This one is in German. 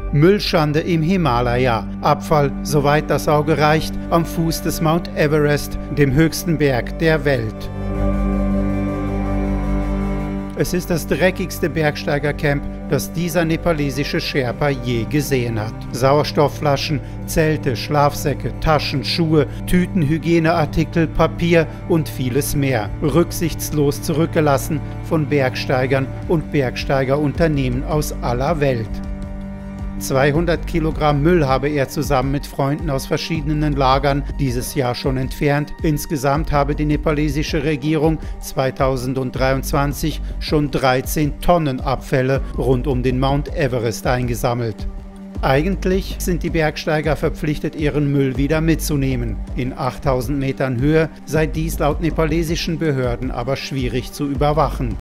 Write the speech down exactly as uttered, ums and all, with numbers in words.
Müllschande im Himalaya, Abfall, soweit das Auge reicht, am Fuß des Mount Everest, dem höchsten Berg der Welt. Es ist das dreckigste Bergsteigercamp, das dieser nepalesische Sherpa je gesehen hat. Sauerstoffflaschen, Zelte, Schlafsäcke, Taschen, Schuhe, Tüten, Hygieneartikel, Papier und vieles mehr. Rücksichtslos zurückgelassen von Bergsteigern und Bergsteigerunternehmen aus aller Welt. zweihundert Kilogramm Müll habe er zusammen mit Freunden aus verschiedenen Lagern dieses Jahr schon entfernt. Insgesamt habe die nepalesische Regierung zweitausenddreiundzwanzig schon dreizehn Tonnen Abfälle rund um den Mount Everest eingesammelt. Eigentlich sind die Bergsteiger verpflichtet, ihren Müll wieder mitzunehmen. In achttausend Metern Höhe sei dies laut nepalesischen Behörden aber schwierig zu überwachen.